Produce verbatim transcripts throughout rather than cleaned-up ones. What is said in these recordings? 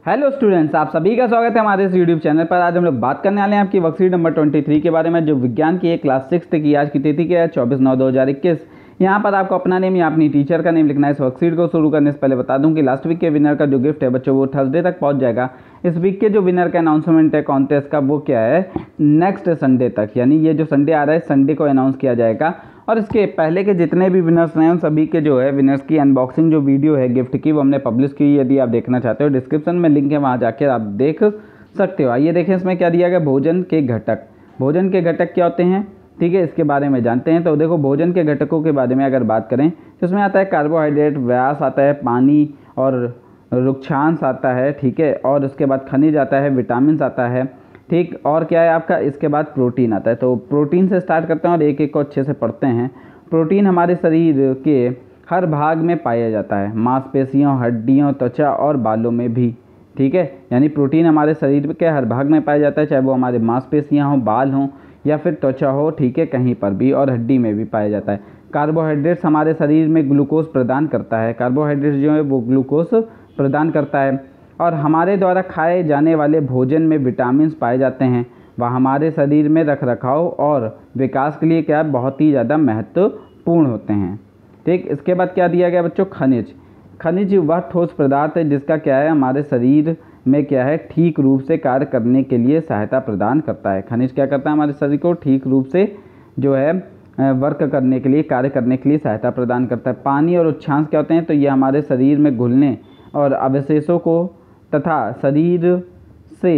Hello students, आप सभी का स्वागत है हमारे इस यूट्यूब चैनल पर। आज हम लोग बात करने वाले हैं आपकी वर्कशीट नंबर तेईस के बारे में, जो विज्ञान की है क्लास सिक्स की। आज की तिथि क्या है? चौबीस नौ दो हज़ार इक्कीस। यहाँ पर आपको अपना नेम या अपनी टीचर का नेम लिखना है। इस वर्कशीट को शुरू करने से पहले बता दूं कि लास्ट वीक के विनर का जो गिफ्ट है बच्चों वो थर्सडे तक पहुँच जाएगा। इस वीक के जो विनर का अनाउंसमेंट है कॉन्टेस्ट का, वो क्या है, नेक्स्ट संडे तक, यानी ये जो संडे आ रहा है संडे को अनाउंस किया जाएगा। और इसके पहले के जितने भी विनर्स हैं उन सभी के जो है विनर्स की अनबॉक्सिंग जो वीडियो है गिफ्ट की, वो हमने पब्लिश की। यदि आप देखना चाहते हो डिस्क्रिप्शन में लिंक है, वहाँ जाकर आप देख सकते हो। आइए देखें इसमें क्या दिया गया। भोजन के घटक। भोजन के घटक क्या होते हैं, ठीक है, इसके बारे में जानते हैं। तो देखो, भोजन के घटकों के बारे में अगर बात करें तो इसमें आता है कार्बोहाइड्रेट, व्यास आता है, पानी और रुक्षांश आता है, ठीक है, और उसके बाद खनिज आता है, विटामिन आता है, ठीक, और क्या है आपका, इसके बाद प्रोटीन आता है। तो प्रोटीन से स्टार्ट करते हैं और एक एक को अच्छे से पढ़ते हैं। प्रोटीन हमारे शरीर के हर भाग में पाया जाता है, मांसपेशियों, हड्डियों, त्वचा और बालों में भी, ठीक है। यानी प्रोटीन हमारे शरीर के हर भाग में पाया जाता है, चाहे वो हमारे मांसपेशियाँ हों, बाल हों या फिर त्वचा हो, ठीक है, कहीं पर भी, और हड्डी में भी पाया जाता है। कार्बोहाइड्रेट्स हमारे शरीर में ग्लूकोज प्रदान करता है। कार्बोहाइड्रेट्स जो है वो ग्लूकोज प्रदान करता है। और हमारे द्वारा खाए जाने वाले भोजन में विटामिन पाए जाते हैं। वह हमारे शरीर में रख रखाव और विकास के लिए क्या है, बहुत ही ज़्यादा महत्वपूर्ण होते हैं, ठीक। इसके बाद क्या दिया गया बच्चों, खनिज। खनिज वह ठोस पदार्थ है जिसका क्या है, हमारे शरीर में क्या है, ठीक रूप से कार्य करने के लिए सहायता प्रदान करता है। खनिज क्या करता है, हमारे शरीर को ठीक रूप से जो है वर्क करने के लिए, कार्य करने के लिए सहायता प्रदान करता है। पानी और उच्छांश क्या होते हैं, तो ये हमारे शरीर में घुलने और अवशेषों को तथा शरीर से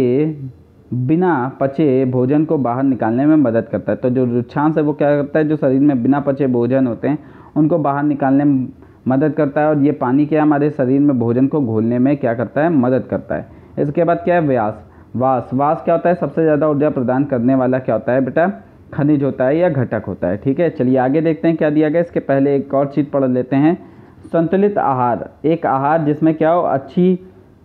बिना पचे भोजन को बाहर निकालने में मदद करता है। तो जो रुक्षांश है वो क्या करता है, जो शरीर में बिना पचे भोजन होते हैं उनको बाहर निकालने में मदद करता है। और ये पानी क्या है, हमारे शरीर में भोजन को घोलने में क्या करता है, मदद करता है। इसके बाद क्या है, व्यास। वास वास क्या होता है, सबसे ज़्यादा ऊर्जा प्रदान करने वाला क्या होता है बेटा, खनिज होता है या घटक होता है, ठीक है। चलिए आगे देखते हैं क्या दिया गया। इसके पहले एक और चीज़ पढ़ लेते हैं। संतुलित आहार, एक आहार जिसमें क्या हो, अच्छी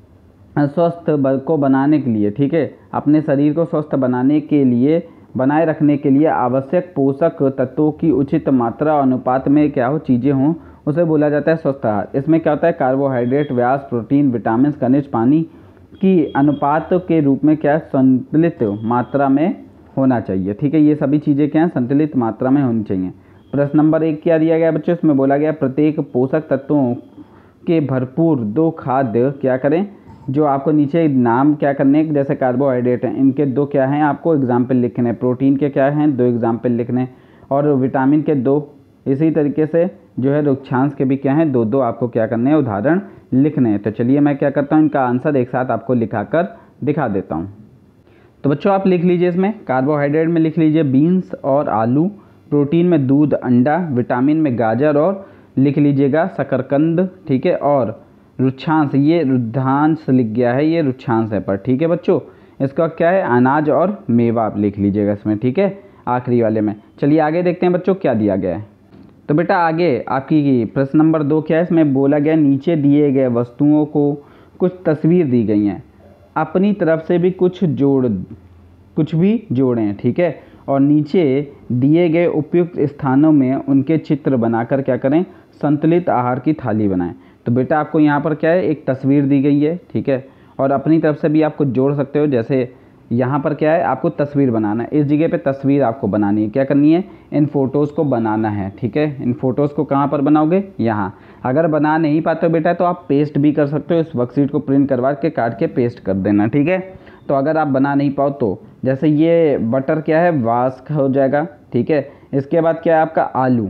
स्वस्थ को बनाने के लिए, ठीक है, अपने शरीर को स्वस्थ बनाने के लिए, बनाए रखने के लिए आवश्यक पोषक तत्वों की उचित मात्रा और अनुपात में क्या हो, चीज़ें हों, उसे बोला जाता है स्वस्थ आहार। इसमें क्या होता है, कार्बोहाइड्रेट, व्यास, प्रोटीन, विटामिन, खनिज, पानी की अनुपात के रूप में क्या है, संतुलित मात्रा में होना चाहिए, ठीक है। ये सभी चीज़ें क्या हैं, संतुलित मात्रा में होनी चाहिए। प्रश्न नंबर एक क्या दिया गया बच्चों, इसमें बोला गया प्रत्येक पोषक तत्वों के भरपूर दो खाद्य क्या करें, जो आपको नीचे नाम क्या करने, जैसे कार्बोहाइड्रेट हैं, इनके दो क्या हैं, आपको एग्जाम्पल लिखने, प्रोटीन के क्या हैं, दो एग्जाम्पल लिखने, और विटामिन के दो, इसी तरीके से जो है रुक्षांश के भी क्या हैं, दो दो आपको क्या करने हैं, उदाहरण लिखने हैं। तो चलिए मैं क्या करता हूँ, इनका आंसर एक साथ आपको लिखा कर दिखा देता हूँ। तो बच्चों आप लिख लीजिए, इसमें कार्बोहाइड्रेट में लिख लीजिए बीन्स और आलू, प्रोटीन में दूध, अंडा, विटामिन में गाजर और लिख लीजिएगा शकरकंद, ठीक है, और रुक्षांश, ये रुद्धांश लिख गया है, ये रुक्षांश है पर, ठीक है बच्चों। इसका क्या है, अनाज और मेवा आप लिख लीजिएगा इसमें, ठीक है, आखिरी वाले में। चलिए आगे देखते हैं बच्चों क्या दिया गया है। तो बेटा आगे आपकी प्रश्न नंबर दो क्या है, इसमें बोला गया नीचे दिए गए वस्तुओं को कुछ तस्वीर दी गई हैं, अपनी तरफ से भी कुछ जोड़ कुछ भी जोड़ें, ठीक है, और नीचे दिए गए उपयुक्त स्थानों में उनके चित्र बनाकर क्या करें, संतुलित आहार की थाली बनाएं। तो बेटा आपको यहाँ पर क्या है, एक तस्वीर दी गई है, ठीक है, और अपनी तरफ से भी आप कुछ जोड़ सकते हो। जैसे यहाँ पर क्या है, आपको तस्वीर बनाना है, इस जगह पे तस्वीर आपको बनानी है, क्या करनी है, इन फ़ोटोज़ को बनाना है, ठीक है। इन फ़ोटोज़ को कहाँ पर बनाओगे, यहाँ। अगर बना नहीं पाते हो बेटा तो आप पेस्ट भी कर सकते हो, इस वर्कशीट को प्रिंट करवा के काट के पेस्ट कर देना, ठीक है। तो अगर आप बना नहीं पाओ तो जैसे ये बटर क्या है, वास्क हो जाएगा, ठीक है। इसके बाद क्या है आपका आलू।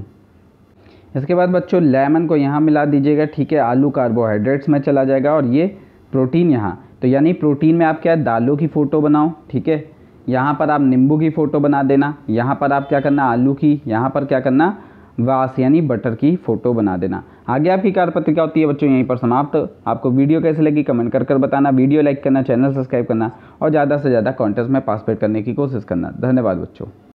इसके बाद बच्चों लेमन को यहाँ मिला दीजिएगा, ठीक है, आलू कार्बोहाइड्रेट्स में चला जाएगा और ये प्रोटीन यहाँ। तो यानी प्रोटीन में आप क्या है, दालों की फ़ोटो बनाओ, ठीक है, यहाँ पर आप नींबू की फ़ोटो बना देना, यहाँ पर आप क्या करना, आलू की, यहाँ पर क्या करना, वास यानी बटर की फ़ोटो बना देना। आगे आपकी कार्यपत्रिका होती है बच्चों यहीं पर समाप्त। आपको वीडियो कैसे लगी कमेंट कर कर बताना, वीडियो लाइक करना, चैनल सब्सक्राइब करना और ज़्यादा से ज़्यादा कॉन्टेस्ट में पार्टिसिपेट करने की कोशिश करना। धन्यवाद बच्चों।